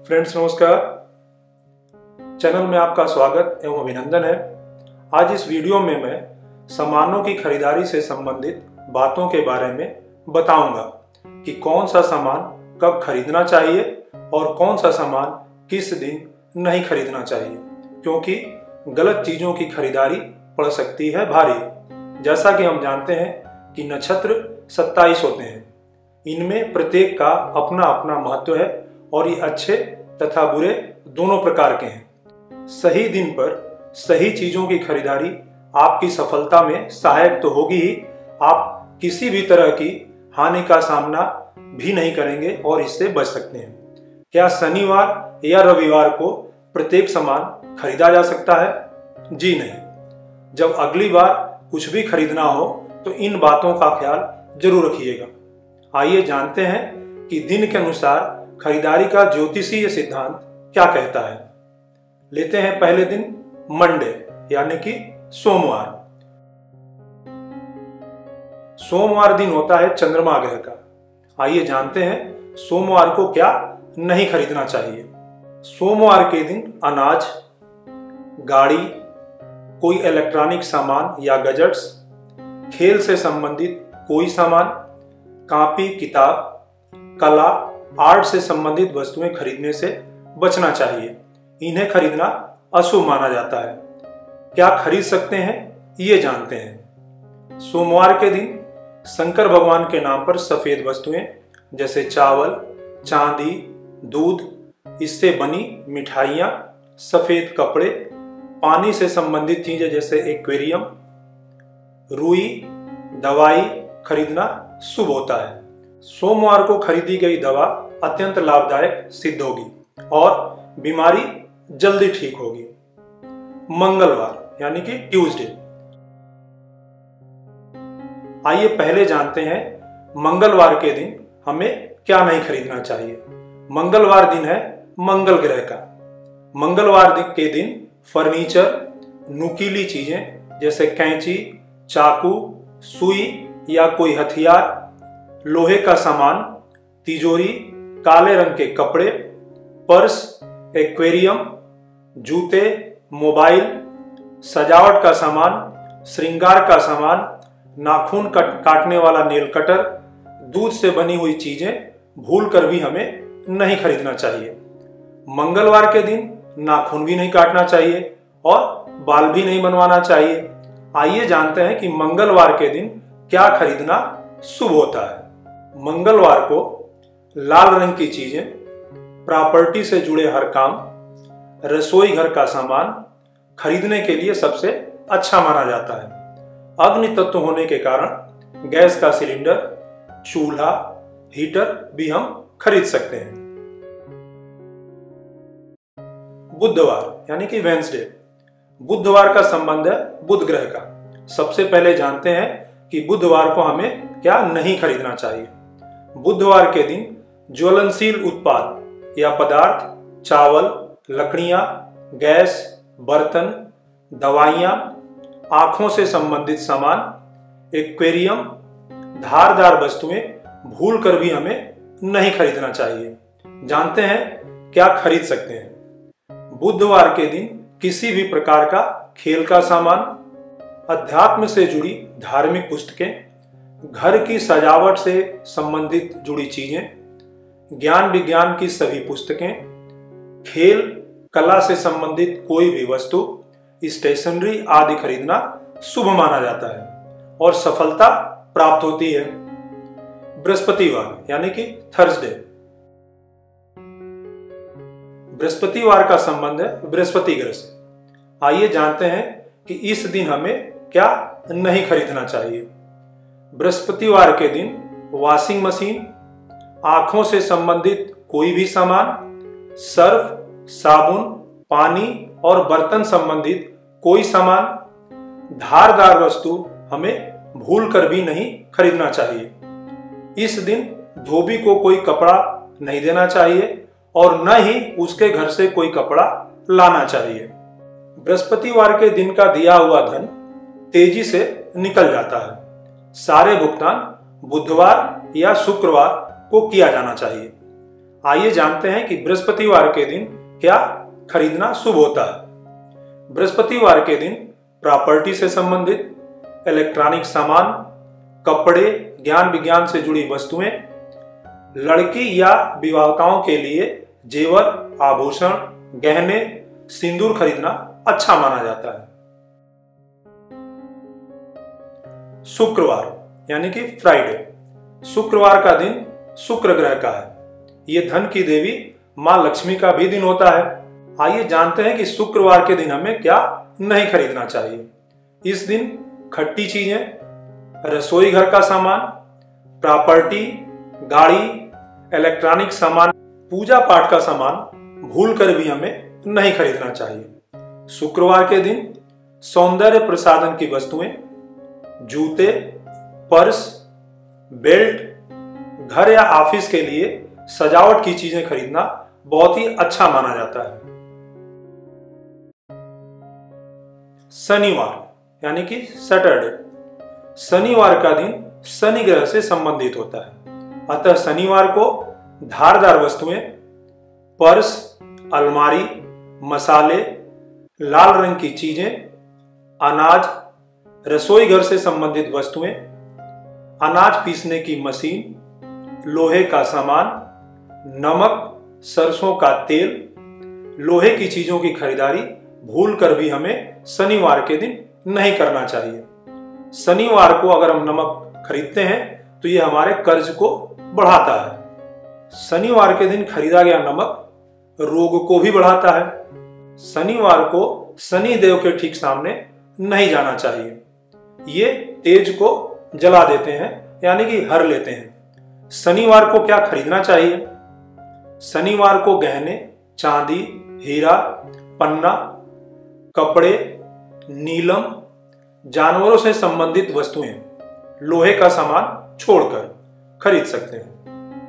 Friends नमस्कार, channel में आपका स्वागत एवं अभिनंदन है। आज इस वीडियो में मैं सामानों की खरीदारी से संबंधित बातों के बारे में बताऊंगा कि कौन सा सामान कब खरीदना चाहिए और कौन सा सामान किस दिन नहीं खरीदना चाहिए, क्योंकि गलत चीज़ों की खरीदारी पड़ सकती है भारी। जैसा कि हम जानते हैं कि नक्षत्र 27 होते हैं, इनमें प्रत्येक का अपना अपना महत्व है और ये अच्छे तथा बुरे दोनों प्रकार के हैं। सही दिन पर सही चीजों की खरीदारी आपकी सफलता में सहायक तो होगी ही, आप किसी भी तरह की हानि का सामना भी नहीं करेंगे और इससे बच सकते हैं। क्या शनिवार या रविवार को प्रत्येक सामान खरीदा जा सकता है? जी नहीं। जब अगली बार कुछ भी खरीदना हो तो इन बातों का ख्याल जरूर रखिएगा। आइए जानते हैं कि दिन के अनुसार खरीदारी का ज्योतिषीय सिद्धांत क्या कहता है। लेते हैं पहले दिन मंडे यानी कि सोमवार। सोमवार दिन होता है चंद्रमा ग्रह का। आइए जानते हैं सोमवार को क्या नहीं खरीदना चाहिए। सोमवार के दिन अनाज, गाड़ी, कोई इलेक्ट्रॉनिक सामान या गैजेट्स, खेल से संबंधित कोई सामान, कॉपी किताब, कला आर्ट से संबंधित वस्तुएं खरीदने से बचना चाहिए। इन्हें खरीदना अशुभ माना जाता है। क्या खरीद सकते हैं ये जानते हैं। सोमवार के दिन शंकर भगवान के नाम पर सफेद वस्तुएं जैसे चावल, चांदी, दूध, इससे बनी मिठाइयाँ, सफेद कपड़े, पानी से संबंधित चीजें जैसे एक्वेरियम, रुई, दवाई खरीदना शुभ होता है। सोमवार को खरीदी गई दवा अत्यंत लाभदायक सिद्ध होगी और बीमारी जल्दी ठीक होगी। मंगलवार यानी कि ट्यूसडे। आइए पहले जानते हैं मंगलवार के दिन हमें क्या नहीं खरीदना चाहिए। मंगलवार दिन है मंगल ग्रह का। मंगलवार के दिन फर्नीचर, नुकीली चीजें जैसे कैंची, चाकू, सुई या कोई हथियार, लोहे का सामान, तिजोरी, काले रंग के कपड़े, पर्स, एक्वेरियम, जूते, मोबाइल, सजावट का सामान, श्रृंगार का सामान, नाखून काटने वाला नेल कटर, दूध से बनी हुई चीजें भूलकर भी हमें नहीं खरीदना चाहिए। मंगलवार के दिन नाखून भी नहीं काटना चाहिए और बाल भी नहीं बनवाना चाहिए। आइए जानते हैं कि मंगलवार के दिन क्या खरीदना शुभ होता है। मंगलवार को लाल रंग की चीजें, प्रॉपर्टी से जुड़े हर काम, रसोई घर का सामान खरीदने के लिए सबसे अच्छा माना जाता है। अग्नि तत्व होने के कारण गैस का सिलेंडर, चूल्हा, हीटर भी हम खरीद सकते हैं। बुधवार यानी कि वेंसडे। बुधवार का संबंध है बुध ग्रह का। सबसे पहले जानते हैं कि बुधवार को हमें क्या नहीं खरीदना चाहिए। बुधवार के दिन ज्वलनशील उत्पाद या पदार्थ, चावल, लकड़ियां, गैस, बर्तन, दवाइयां, आंखों से संबंधित सामान, एक्वेरियम, धारदार वस्तुएं भूलकर भी हमें नहीं खरीदना चाहिए। जानते हैं क्या खरीद सकते हैं। बुधवार के दिन किसी भी प्रकार का खेल का सामान, अध्यात्म से जुड़ी धार्मिक पुस्तकें, घर की सजावट से संबंधित जुड़ी चीजें, ज्ञान विज्ञान की सभी पुस्तकें, खेल कला से संबंधित कोई भी वस्तु, स्टेशनरी आदि खरीदना शुभ माना जाता है और सफलता प्राप्त होती है। बृहस्पतिवार यानी कि थर्सडे। बृहस्पतिवार का संबंध है बृहस्पति ग्रह से। आइए जानते हैं कि इस दिन हमें क्या नहीं खरीदना चाहिए। बृहस्पतिवार के दिन वॉशिंग मशीन, आंखों से संबंधित कोई भी सामान, सर्फ, साबुन, पानी और बर्तन संबंधित कोई सामान, धारदार वस्तु हमें भूलकर भी नहीं खरीदना चाहिए। इस दिन धोबी को कोई कपड़ा नहीं देना चाहिए और न ही उसके घर से कोई कपड़ा लाना चाहिए। बृहस्पतिवार के दिन का दिया हुआ धन तेजी से निकल जाता है। सारे भुगतान बुधवार या शुक्रवार को किया जाना चाहिए। आइए जानते हैं कि बृहस्पतिवार के दिन क्या खरीदना शुभ होता है। बृहस्पतिवार के दिन प्रॉपर्टी से संबंधित, इलेक्ट्रॉनिक सामान, कपड़े, ज्ञान विज्ञान से जुड़ी वस्तुएं, लड़की या विवाहिताओं के लिए जेवर, आभूषण, गहने, सिंदूर खरीदना अच्छा माना जाता है। शुक्रवार यानी कि फ्राइडे, शुक्रवार का दिन शुक्र ग्रह का है। यह धन की देवी मां लक्ष्मी का भी दिन होता है। आइए जानते हैं कि शुक्रवार के दिन हमें क्या नहीं खरीदना चाहिए। इस दिन खट्टी चीजें, रसोई घर का सामान, प्रॉपर्टी, गाड़ी, इलेक्ट्रॉनिक सामान, पूजा पाठ का सामान भूलकर भी हमें नहीं खरीदना चाहिए। शुक्रवार के दिन सौंदर्य प्रसाधन की वस्तुएं, जूते, पर्स, बेल्ट, घर या ऑफिस के लिए सजावट की चीजें खरीदना बहुत ही अच्छा माना जाता है। शनिवार यानी कि सैटरडे, शनिवार का दिन शनि ग्रह से संबंधित होता है। अतः शनिवार को धारदार वस्तुएं, पर्स, अलमारी, मसाले, लाल रंग की चीजें, अनाज, रसोई घर से संबंधित वस्तुएं, अनाज पीसने की मशीन, लोहे का सामान, नमक, सरसों का तेल, लोहे की चीजों की खरीदारी भूलकर भी हमें शनिवार के दिन नहीं करना चाहिए। शनिवार को अगर हम नमक खरीदते हैं तो यह हमारे कर्ज को बढ़ाता है। शनिवार के दिन खरीदा गया नमक रोग को भी बढ़ाता है। शनिवार को शनि देव के ठीक सामने नहीं जाना चाहिए। ये तेज को जला देते हैं यानी कि हर लेते हैं। शनिवार को क्या खरीदना चाहिए? शनिवार को गहने, चांदी, हीरा, पन्ना, कपड़े, नीलम, जानवरों से संबंधित वस्तुएं, लोहे का सामान छोड़कर खरीद सकते हैं।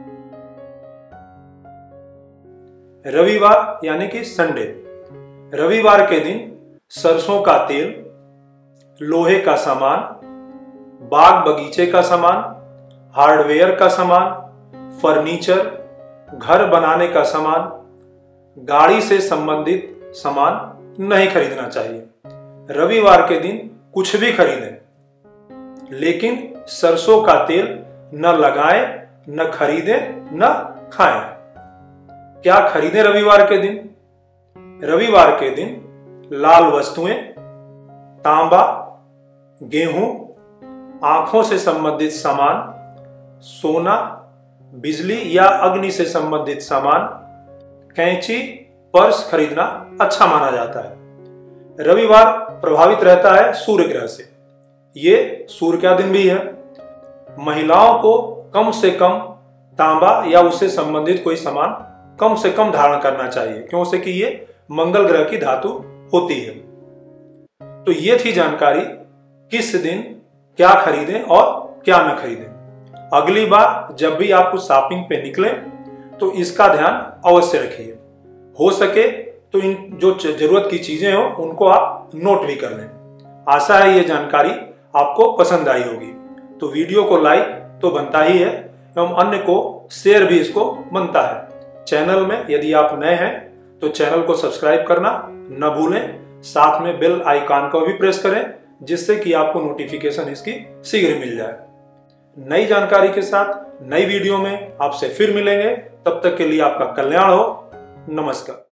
रविवार यानी कि संडे, रविवार के दिन सरसों का तेल, लोहे का सामान, बाग बगीचे का सामान, हार्डवेयर का सामान, फर्नीचर, घर बनाने का सामान, गाड़ी से संबंधित सामान नहीं खरीदना चाहिए। रविवार के दिन कुछ भी खरीदें, लेकिन सरसों का तेल न लगाएं, न खरीदें, न खाएं। क्या खरीदें रविवार के दिन? रविवार के दिन लाल वस्तुएं, तांबा, गेहूं, आंखों से संबंधित सामान, सोना, बिजली या अग्नि से संबंधित सामान, कैंची, पर्स खरीदना अच्छा माना जाता है। रविवार प्रभावित रहता है सूर्य ग्रह से। ये सूर्य का दिन भी है। महिलाओं को कम से कम तांबा या उससे संबंधित कोई सामान कम से कम धारण करना चाहिए, क्योंकि कि ये मंगल ग्रह की धातु होती है। तो ये थी जानकारी किस दिन क्या खरीदें और क्या न खरीदें। अगली बार जब भी आप कुछ शॉपिंग पे निकलें तो इसका ध्यान अवश्य रखिए। हो सके तो इन जो जरूरत की चीजें हो उनको आप नोट भी कर लें। आशा है ये जानकारी आपको पसंद आई होगी। तो वीडियो को लाइक तो बनता ही है एवं अन्य को शेयर भी इसको बनता है। चैनल में यदि आप नए हैं तो चैनल को सब्सक्राइब करना न भूलें। साथ में बेल आइकॉन को भी प्रेस करें, जिससे कि आपको नोटिफिकेशन इसकी शीघ्र मिल जाए। नई जानकारी के साथ नई वीडियो में आपसे फिर मिलेंगे। तब तक के लिए आपका कल्याण हो। नमस्कार।